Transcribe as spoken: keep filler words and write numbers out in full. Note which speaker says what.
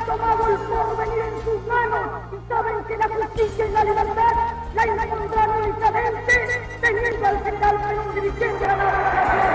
Speaker 1: tomado el porvenir en sus manos y saben que la justicia y la libertad la encontrarán únicamente teniendo al general como un dirigente de la nación.